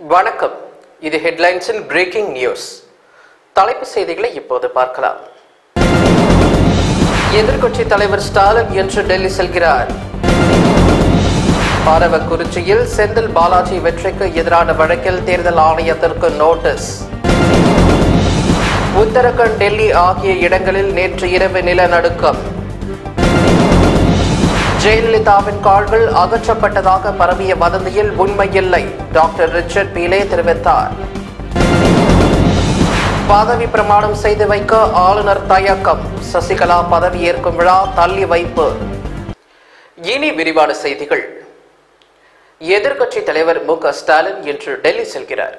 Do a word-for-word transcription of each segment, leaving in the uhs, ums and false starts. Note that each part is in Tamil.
வணக்கம். இது ஹெட்லைன்ஸின் பிரேக்கிங் நியூஸ். தலைப்பு செய்திகளை இப்போது பார்க்கலாம். எதிர்க்கட்சி தலைவர் ஸ்டாலின் இன்று டெல்லி செல்கிறார். அரவக்குறிச்சியில் செந்தில் பாலாஜி வெற்றிக்கு எதிரான வழக்கில் தேர்தல் ஆணையத்திற்கு நோட்டீஸ். உத்தரகண்ட், டெல்லி ஆகிய இடங்களில் நேற்று இரவு நிலநடுக்கம். ஜெயலலிதாவின் கால்கள் அகற்றப்பட்டதாக பரவிய வதந்தியில் உண்மையில்லை, டாக்டர் ரிச்சர்ட் பீலே தெரிவித்தார். பதவி பிரமாணம் செய்து வைக்க ஆளுநர் தயக்கம், சசிகலா பதவியேற்கும் விழா தள்ளி வைப்பு. இனி விரிவான செய்திகள். எதிர்க்கட்சி தலைவர் மு க ஸ்டாலின் இன்று டெல்லி செல்கிறார்.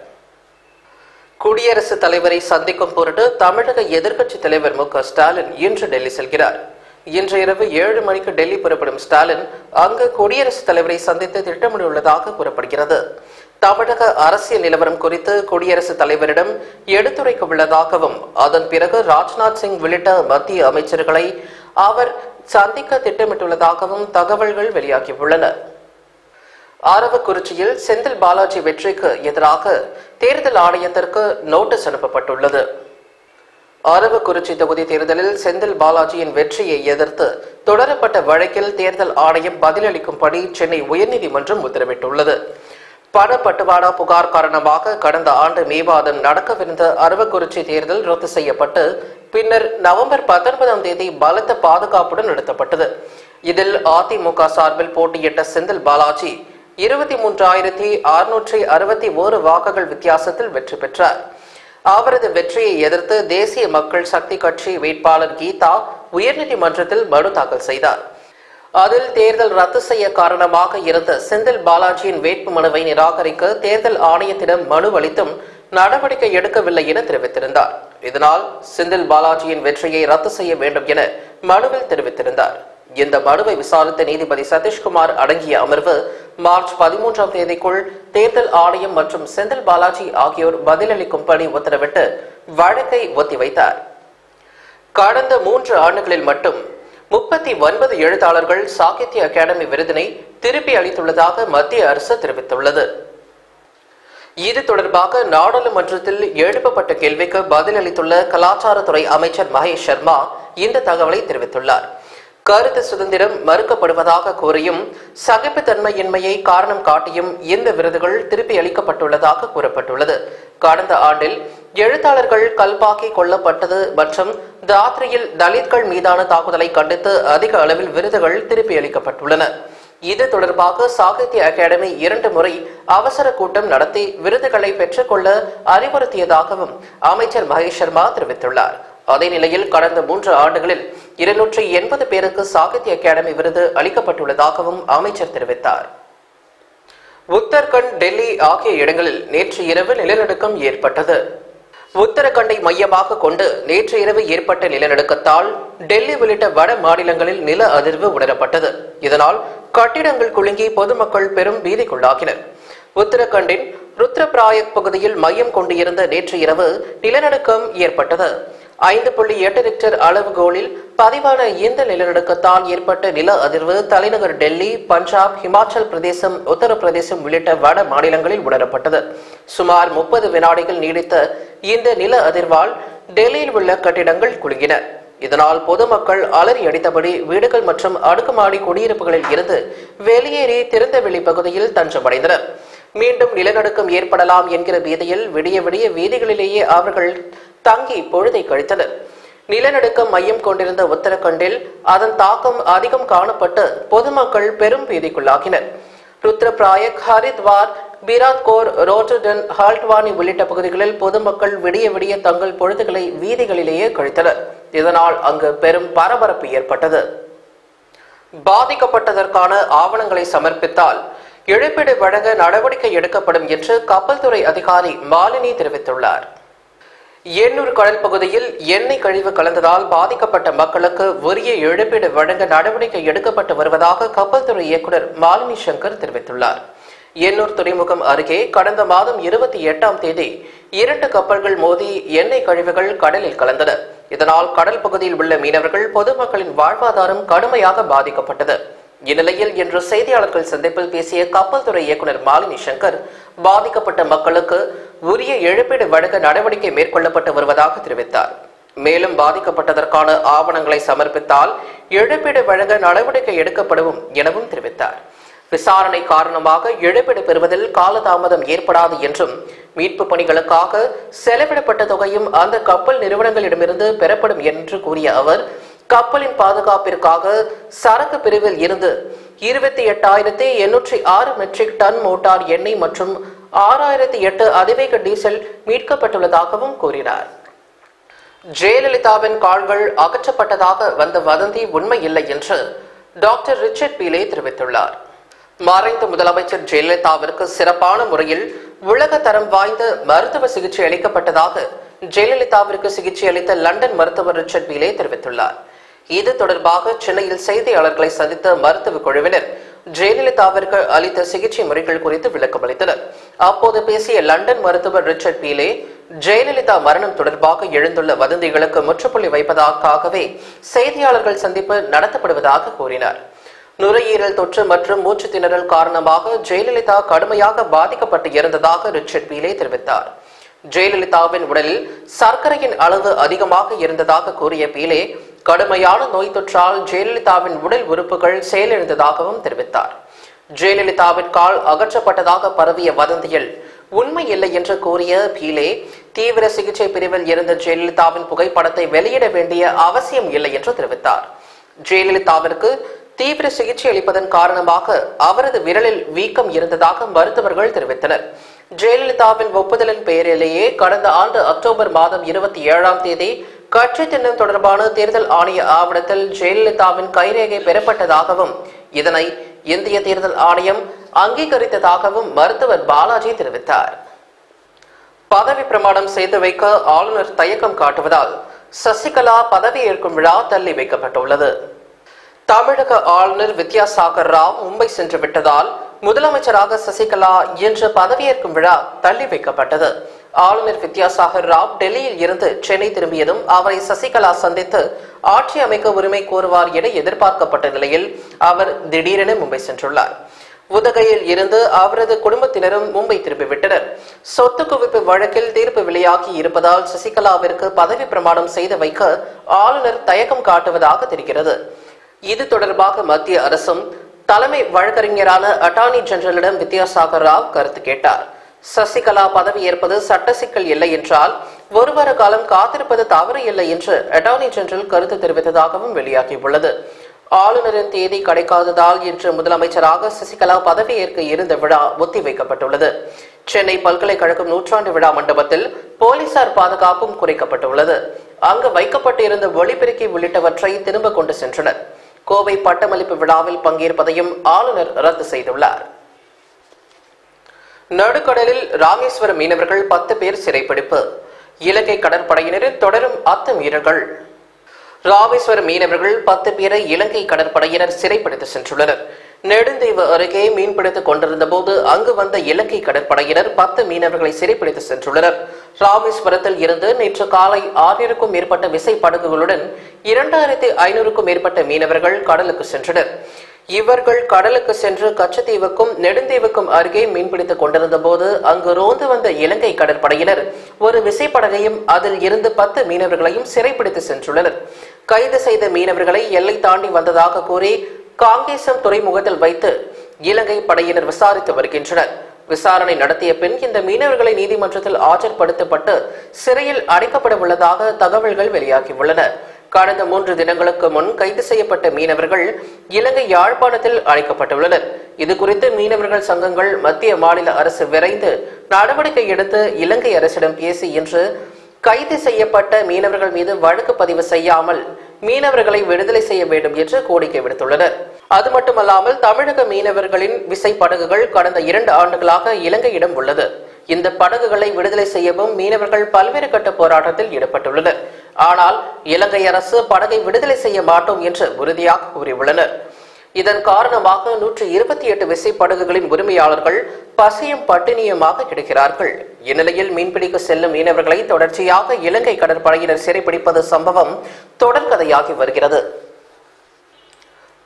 குடியரசுத் தலைவரை சந்திக்கும் பொருட்டு தமிழக எதிர்க்கட்சி தலைவர் மு க ஸ்டாலின் இன்று டெல்லி செல்கிறார். இன்று இரவு ஏழு மணிக்கு டெல்லி புறப்படும் ஸ்டாலின் அங்கு குடியரசுத் தலைவரை சந்தித்து திட்டமிட்டுள்ளதாக கூறப்படுகிறது. தமிழக அரசியல் நிலவரம் குறித்து குடியரசுத் தலைவரிடம் எடுத்துரைக்க உள்ளதாகவும் அதன் பிறகு ராஜ்நாத் சிங் உள்ளிட்ட மத்திய அமைச்சர்களை அவர் சந்திக்க திட்டமிட்டுள்ளதாகவும் தகவல்கள் வெளியாகியுள்ளன. அரவக்குறிச்சியில் செந்தில் பாலாஜி வெற்றிக்கு எதிராக தேர்தல் ஆணையத்திற்கு நோட்டீஸ் அனுப்பப்பட்டுள்ளது. அரவக்குறிச்சி தொகுதி தேர்தலில் செந்தில் பாலாஜியின் வெற்றியை எதிர்த்து தொடரப்பட்ட வழக்கில் தேர்தல் ஆணையம் பதிலளிக்கும்படி சென்னை உயர்நீதிமன்றம் உத்தரவிட்டுள்ளது. பணப்பட்டுவாடா புகார் காரணமாக கடந்த ஆண்டு மே மாதம் நடக்கவிருந்த அரவக்குறிச்சி தேர்தல் ரத்து செய்யப்பட்டு பின்னர் நவம்பர் பத்தொன்பதாம் தேதி பலத்த பாதுகாப்புடன் நடத்தப்பட்டது. இதில் அதிமுக சார்பில் போட்டியிட்ட செந்தில் பாலாஜி இருபத்தி மூன்றாயிரத்தி அறுநூற்றி அறுபத்தி ஓரு வாக்குகள் வித்தியாசத்தில் வெற்றி பெற்றார். அவரது வெற்றியை எதிர்த்து தேசிய மக்கள் சக்தி கட்சி வேட்பாளர் கீதா உயர்நீதிமன்றத்தில் மனு தாக்கல் செய்தார். அதில் தேர்தல் ரத்து செய்ய காரணமாக இருந்த செந்தில் பாலாஜியின் வேட்பு மனுவை நிராகரிக்க தேர்தல் ஆணையத்திடம் மனு அளித்தும் நடவடிக்கை எடுக்கவில்லை என தெரிவித்திருந்தார். இதனால் செந்தில் பாலாஜியின் வெற்றியை ரத்து செய்ய வேண்டும் என மனுவில் தெரிவித்திருந்தார். இந்த மனுவை விசாரித்த நீதிபதி சதீஷ்குமார் அடங்கிய அமர்வு மார்ச் பதிமூன்றாம் தேதிக்குள் தேர்தல் ஆணையம் மற்றும் செந்தில் பாலாஜி ஆகியோர் பதிலளிக்கும்படி உத்தரவிட்டு வழக்கை ஒத்திவைத்தார். கடந்த மூன்று ஆண்டுகளில் மட்டும் முப்பத்தி ஒன்பது எழுத்தாளர்கள் சாகித்ய அகாடமி விருதினை திருப்பி அளித்துள்ளதாக மத்திய அரசு தெரிவித்துள்ளது. இது தொடர்பாக நாடாளுமன்றத்தில் எழுப்பப்பட்ட கேள்விக்கு பதிலளித்துள்ள கலாச்சாரத்துறை அமைச்சர் மகேஷ் சர்மா இந்த தகவலை தெரிவித்துள்ளார். கருத்து சுதந்திரம் மறுக்கப்படுவதாக கூறியும் சகிப்புத்தன்மையின்மையை காரணம் காட்டியும் இந்த விருதுகள் திருப்பி அளிக்கப்பட்டுள்ளதாக கூறப்பட்டுள்ளது. கடந்த ஆண்டில் எழுத்தாளர்கள் கல்பாக்கி கொல்லப்பட்டது மற்றும் தாத்ரியில் தலித்கள் மீதான தாக்குதலை கண்டித்து அதிக அளவில் விருதுகள் திருப்பி அளிக்கப்பட்டுள்ளன. இது தொடர்பாக சாகித்ய அகாடமி இரண்டு முறை அவசர கூட்டம் நடத்தி விருதுகளை பெற்றுக்கொள்ள அறிவுறுத்தியதாகவும் அமைச்சர் மகேஷ் சர்மா தெரிவித்துள்ளார். அதே நிலையில் கடந்த மூன்று ஆண்டுகளில் இருநூற்றி எண்பது பேருக்கு சாகித்ய அகாடமி விருது அளிக்கப்பட்டுள்ளதாகவும் அமைச்சர் தெரிவித்தார். உத்தரகண்ட், டெல்லி ஆகிய இடங்களில் நேற்று இரவு நிலநடுக்கம் ஏற்பட்டது. உத்தரகண்டை மையமாக கொண்டு நேற்று இரவு ஏற்பட்ட நிலநடுக்கத்தால் டெல்லி உள்ளிட்ட வட மாநிலங்களில் நில அதிர்வு உணரப்பட்டது. இதனால் கட்டிடங்கள் குலுங்கி பொதுமக்கள் பெரும் பீதிக்குள்ளாகினர். உத்தரகண்டின் ருத்ரபிராயக் பகுதியில் மையம் கொண்டிருந்த நேற்று இரவு நிலநடுக்கம் ஏற்பட்டது. ஐந்து புள்ளி எட்டு ரிக்டர் அளவுகோலில் பதிவான இந்த நிலநடுக்கத்தால் ஏற்பட்ட நில அதிர்வு தலைநகர் டெல்லி, பஞ்சாப், ஹிமாச்சல் பிரதேசம், உத்தரப்பிரதேசம் உள்ளிட்ட வட மாநிலங்களில் உணரப்பட்டது. சுமார் முப்பது வினாடிகள் நீடித்த இந்த நில அதிர்வால் டெல்லியில் உள்ள கட்டிடங்கள் குலுங்கின. இதனால் பொதுமக்கள் அலறி அடித்தபடி வீடுகள் மற்றும் அடுக்குமாடி குடியிருப்புகளில் இருந்து வெளியேறி திறந்தவெளி பகுதியில் தஞ்சமடைந்தனர். மீண்டும் நிலநடுக்கம் ஏற்படலாம் என்கிற பீதியில் விடிய விடிய வீதிகளிலேயே அவர்கள் தங்கி பொழுதை கழித்தனர். நிலநடுக்கம் மையம் கொண்டிருந்த உத்தரகண்டில் அதன் தாக்கம் அதிகம் காணப்பட்டு பொதுமக்கள் பெரும் பீதிக்குள்ளாகினர். ருத்ரபிராயக், ஹரித்வார், பீராத்கோர், ரோட்டர்டன், ஹால்ட்வானி உள்ளிட்ட பகுதிகளில் பொதுமக்கள் விடிய விடிய தங்கள் பொழுதுகளை வீதிகளிலேயே கழித்தனர். இதனால் அங்கு பெரும் பரபரப்பு ஏற்பட்டது. பாதிக்கப்பட்டதற்கான ஆவணங்களை சமர்ப்பித்தால் இழப்பீடு வழங்க நடவடிக்கை எடுக்கப்படும் என்று கப்பல் துறை அதிகாரி மாலினி தெரிவித்துள்ளார். எண்ணூர் கடல் பகுதியில் எண்ணெய் கழிவு கலந்ததால் பாதிக்கப்பட்ட மக்களுக்கு உரிய இழப்பீடு வழங்க நடவடிக்கை எடுக்கப்பட்டு வருவதாக கப்பல் துறை இயக்குநர் மாலினி சங்கர் தெரிவித்துள்ளார். எண்ணூர் துறைமுகம் அருகே கடந்த மாதம் இருபத்தி எட்டாம் தேதி இரண்டு கப்பல்கள் மோதி எண்ணெய் கழிவுகள் கடலில் கலந்தன. இதனால் கடல் பகுதியில் உள்ள மீனவர்கள், பொதுமக்களின் வாழ்வாதாரம் கடுமையாக பாதிக்கப்பட்டது. இந்நிலையில் இன்று செய்தியாளர்கள் சந்திப்பில் பேசிய கப்பல் துறை இயக்குநர் மாலினி சங்கர் பாதிக்கப்பட்ட மக்களுக்கு உரிய இழப்பீடு வழங்க நடவடிக்கை மேற்கொள்ளப்பட்டு வருவதாக தெரிவித்தார். மேலும் பாதிக்கப்பட்டதற்கான ஆவணங்களை சமர்ப்பித்தால் இழப்பீடு வழங்க நடவடிக்கை எடுக்கப்படும் எனவும் தெரிவித்தார். விசாரணை காரணமாக இழப்பீடு பெறுவதில் காலதாமதம் ஏற்படாது என்றும் மீட்பு பணிகளுக்காக செலவிடப்பட்ட தொகையும் அந்த கப்பல் நிறுவனங்களிடமிருந்து பெறப்படும் என்று கூறிய அவர், கப்பலின் பாதுகாப்பிற்காக சரக்கு பிரிவில் இருந்து இருபத்தி எட்டாயிரத்தி எண்ணூற்றி ஆறு மெட்ரிக் டன் மோட்டார் எண்ணெய் மற்றும் ஆறாயிரத்தி எட்டு அதிவேக டீசல் மீட்கப்பட்டுள்ளதாகவும் கூறினார். ஜெயலலிதாவின் கால்கள் அகற்றப்பட்டதாக வந்த வதந்தி உண்மை இல்லை என்று டாக்டர் ரிச்சர்ட் பீலே தெரிவித்துள்ளார். மறைந்த முதலமைச்சர் ஜெயலலிதாவிற்கு சிறப்பான முறையில் உலக தரம் வாய்ந்த மருத்துவ சிகிச்சை அளிக்கப்பட்டதாக ஜெயலலிதாவிற்கு சிகிச்சை அளித்த லண்டன் மருத்துவர் ரிச்சர்ட் பீலே தெரிவித்துள்ளார். இது தொடர்பாக சென்னையில் செய்தியாளர்களை சந்தித்த மருத்துவ குழுவினர் ஜெயலலிதாவிற்கு அளித்த சிகிச்சை முறைகள் குறித்து விளக்கம் அளித்தனர். அப்போது பேசிய லண்டன் மருத்துவர் ரிச்சர்ட் பீலே, ஜெயலலிதா மரணம் தொடர்பாக எழுந்துள்ள வதந்திகளுக்கு முற்றுப்புள்ளி வைப்பதற்காகவே செய்தியாளர்கள் சந்திப்பு நடத்தப்படுவதாக கூறினார். நுரையீரல் தொற்று மற்றும் மூச்சு திணறல் காரணமாக ஜெயலலிதா கடுமையாக பாதிக்கப்பட்டு இருந்ததாக ரிச்சர்ட் பீலே தெரிவித்தார். ஜெயலலிதாவின் உடலில் சர்க்கரையின் அளவு அதிகமாக இருந்ததாக கூறிய பீலே, கடுமையான நோய் தொற்றால் ஜெயலலிதாவின் உடல் உறுப்புகள் செயலிழந்ததாகவும் தெரிவித்தார். ஜெயலலிதாவின் கால் அகற்றப்பட்டதாக பரவிய வதந்தியில் உண்மை இல்லை என்று கூறிய பீலே, தீவிர சிகிச்சை பிரிவில் இருந்த ஜெயலலிதாவின் புகைப்படத்தை வெளியிட வேண்டிய அவசியம் இல்லை என்று தெரிவித்தார். ஜெயலலிதாவிற்கு தீவிர சிகிச்சை அளிப்பதன் காரணமாக அவரது விரலில் வீக்கம் இருந்ததாக மருத்துவர்கள் தெரிவித்தனர். ஜெயலலிதாவின் ஒப்புதலின் பெயரிலேயே கடந்த ஆண்டு அக்டோபர் மாதம் இருபத்தி ஏழாம் தேதி கட்சி சின்னம் தொடர்பான தேர்தல் ஆணைய ஆவணத்தில் ஜெயலலிதாவின் கைரேகை பெறப்பட்டதாகவும் இதனை இந்திய தேர்தல் ஆணையம் அங்கீகரித்ததாகவும் மருத்துவர் பாலாஜி தெரிவித்தார். பதவி பிரமாணம் செய்து வைக்க ஆளுநர் தயக்கம் காட்டுவதால் சசிகலா பதவியேற்கும் விழா தள்ளி வைக்கப்பட்டுள்ளது. தமிழக ஆளுநர் வித்யாசாகர் ராவ் மும்பை சென்று விட்டதால் முதலமைச்சராக சசிகலா இன்று பதவியேற்கும் விழா தள்ளி வைக்கப்பட்டது. ஆளுநர் வித்யாசாகர் ராவ் டெல்லியில் இருந்து சென்னை திரும்பியதும் அவரை சசிகலா சந்தித்து ஆட்சி அமைக்க உரிமை கோருவார் என எதிர்பார்க்கப்பட்ட நிலையில் அவர் திடீரென மும்பை சென்றுள்ளார். உதகையில் இருந்து அவரது குடும்பத்தினரும் மும்பை திரும்பிவிட்டனர். சொத்து குவிப்பு வழக்கில் தீர்ப்பு வெளியாகி இருப்பதால் சசிகலாவிற்கு பதவி பிரமாணம் செய்து வைக்க ஆளுநர் தயக்கம் காட்டுவதாக தெரிகிறது. இது தொடர்பாக மத்திய அரசும் தலைமை வழக்கறிஞரான அட்டார்னி ஜெனரலிடம் வித்யாசாகர் ராவ் கருத்து கேட்டார். சசிகலா பதவியேற்பது சட்ட சிக்கல் இல்லை என்றால் ஒரு வார காலம் காத்திருப்பது தவறு இல்லை என்று அட்டார்னி ஜெனரல் கருத்து தெரிவித்ததாகவும் வெளியாகியுள்ளது. ஆளுநரின் தேதி கிடைக்காததால் இன்று முதலமைச்சராக சசிகலா பதவியேற்க இருந்த விழா ஒத்திவைக்கப்பட்டுள்ளது. சென்னை பல்கலைக்கழகம் நூற்றாண்டு விழா மண்டபத்தில் போலீசார் பாதுகாப்பும் குறைக்கப்பட்டுள்ளது. அங்கு வைக்கப்பட்டிருந்த ஒளிபெருக்கி உள்ளிட்டவற்றை திரும்ப கொண்டு சென்றனர். கோவை பட்டமளிப்பு விழாவில் பங்கேற்பதையும் ஆளுநர் ரத்து செய்துள்ளார். நடுக்கடலில் ராமேஸ்வரம் மீனவர்கள் பத்து பேர் சிறைப்பிடிப்பு. இலங்கை கடற்படையினரின் தொடரும் அத்துமீறல்கள். ராமேஸ்வரம் மீனவர்கள் பத்து பேரை இலங்கை கடற்படையினர் சிறைப்பிடித்து சென்றுள்ளனர். நெடுந்தீவு அருகே மீன்பிடித்துக் கொண்டிருந்த போது அங்கு வந்த இலங்கை கடற்படையினர் பத்து மீனவர்களை சிறைப்பிடித்து சென்றுள்ளனர். ராமேஸ்வரத்தில் இருந்து நேற்று காலை ஆறிற்கும் மேற்பட்ட விசைப்படகுகளுடன் இரண்டாயிரத்தி ஐநூறுக்கும் மேற்பட்ட மீனவர்கள் கடலுக்கு சென்றனர். இவர்கள் கடலுக்கு சென்று கச்சத்தீவுக்கும் நெடுந்தீவுக்கும் அருகே மீன்பிடித்துக் கொண்டிருந்த போது அங்கு ரோந்து வந்த இலங்கை கடற்படையினர் ஒரு விசைப்படகையும் அதில் இருந்து பத்து மீனவர்களையும் சிறைப்பிடித்து சென்றுள்ளனர். கைது செய்த மீனவர்களை எல்லை தாண்டி வந்ததாக கூறி காங்கேசம் துறைமுகத்தில் வைத்து இலங்கை படையினர் விசாரித்து வருகின்றனர். விசாரணை நடத்திய பின் இந்த மீனவர்களை நீதிமன்றத்தில் ஆஜர்படுத்தப்பட்டு சிறையில் அடைக்கப்பட உள்ளதாக தகவல்கள் வெளியாகியுள்ளன. கடந்த மூன்று தினங்களுக்கு முன் கைது செய்யப்பட்ட மீனவர்கள் இலங்கை யாழ்ப்பாணத்தில் அழைக்கப்பட்டுள்ளனர். இதுகுறித்து மீனவர்கள் சங்கங்கள் மத்திய மாநில அரசு விரைந்து நடவடிக்கை எடுத்து இலங்கை அரசிடம் பேசி இன்று கைது செய்யப்பட்ட மீனவர்கள் மீது வழக்கு பதிவு செய்யாமல் மீனவர்களை விடுதலை செய்ய வேண்டும் என்று கோரிக்கை விடுத்துள்ளனர். அது மட்டுமல்லாமல் தமிழக மீனவர்களின் விசை படகுகள் கடந்த இரண்டு ஆண்டுகளாக இலங்கையிடம் உள்ளது. இந்த படகுகளை விடுதலை செய்யவும் மீனவர்கள் பல்வேறு கட்ட போராட்டத்தில் ஈடுபட்டுள்ளனர். ஆனால் இலங்கை அரசு படகை விடுதலை செய்ய மாட்டோம் என்று உறுதியாக கூறியுள்ளனர். இதன் காரணமாக நூற்றி இருபத்தி எட்டு விசைப்படகுகளின் உரிமையாளர்கள் பசியும் பட்டினியுமாக கிடைக்கிறார்கள். இந்நிலையில் மீன்பிடிக்க செல்லும் மீனவர்களை தொடர்ச்சியாக இலங்கை கடற்படையினர் சிறைப்பிடிப்பது சம்பவம் தொடர்கதையாகி வருகிறது.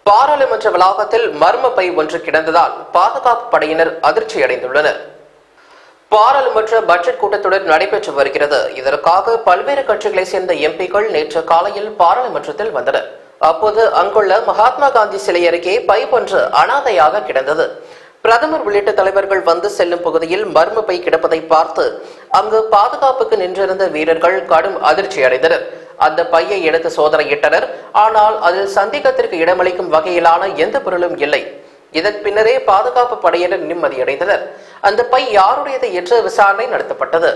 பாராளுமன்ற வளாகத்தில் மர்ம பை ஒன்று கிடந்ததால் பாதுகாப்பு படையினர் அதிர்ச்சி அடைந்துள்ளனர். பாராளுமன்ற பட்ஜெட் கூட்டத்தொடர் நடைபெற்று வருகிறது. இதற்காக பல்வேறு கட்சிகளை சேர்ந்த எம்பிக்கள் நேற்று காலையில் பாராளுமன்றத்தில் வந்தனர். அப்போது அங்குள்ள மகாத்மா காந்தி சிலை அருகே பை ஒன்று அனாதையாக கிடந்தது. பிரதமர் உள்ளிட்ட தலைவர்கள் வந்து செல்லும் பகுதியில் மர்ம பை கிடப்பதை பார்த்து அங்கு பாதுகாப்புக்கு நின்றிருந்த வீரர்கள் கடும் அதிர்ச்சி அடைந்தனர். அந்த பையை எடுத்து சோதனையிட்டனர். ஆனால் அதில் சந்தேகத்திற்கு இடமளிக்கும் வகையிலான எந்த பொருளும் இல்லை. இதன் பின்னரே பாதுகாப்பு படையினர் நிம்மதியடைந்தனர். அந்த பை யாருடையது என்று விசாரணை நடத்தப்பட்டது.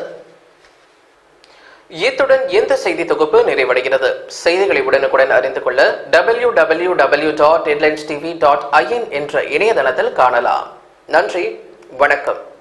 இத்துடன் இந்த செய்தி தொகுப்பு நிறைவடைகிறது. செய்திகளை உடனுக்குடன் அறிந்து கொள்ள W W W dot headlines TV dot I N என்ற இணையதளத்தில் காணலாம். நன்றி, வணக்கம்.